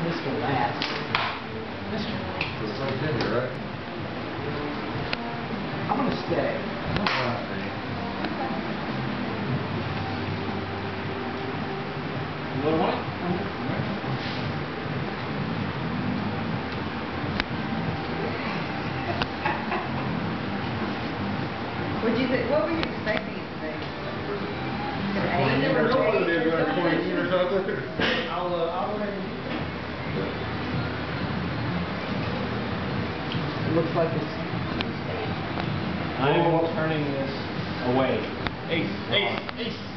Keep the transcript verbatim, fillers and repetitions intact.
Mister Last. Mister It's like Jimmy, right? I'm gonna stay. You want one? What'd you think? What were you expecting it to be? An eight or Or something, they're gonna something? twenty-two or something. I'll, uh, I'll go ahead and... It looks like it's... I'm turning this away. Ace, ace, ace.